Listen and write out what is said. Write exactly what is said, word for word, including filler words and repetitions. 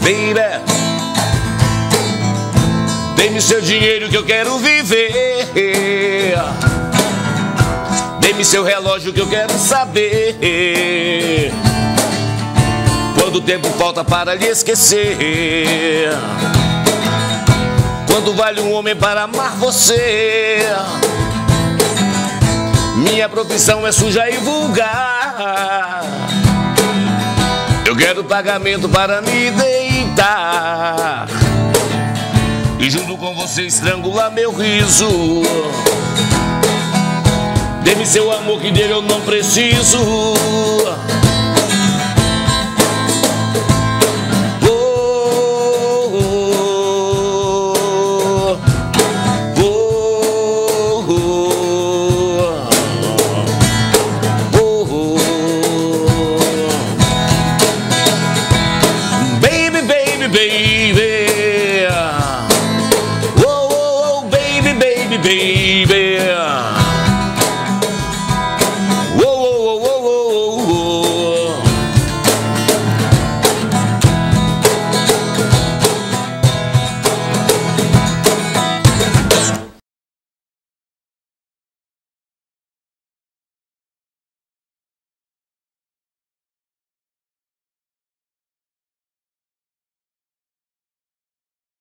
Baby, dê-me seu dinheiro que eu quero viver. Dê-me seu relógio que eu quero saber quanto tempo falta para lhe esquecer. Quanto vale um homem para amar você? Minha profissão é suja e vulgar. Eu quero pagamento para me deitar e junto com você estrangular meu riso. Dê-me seu amor que dele eu não preciso.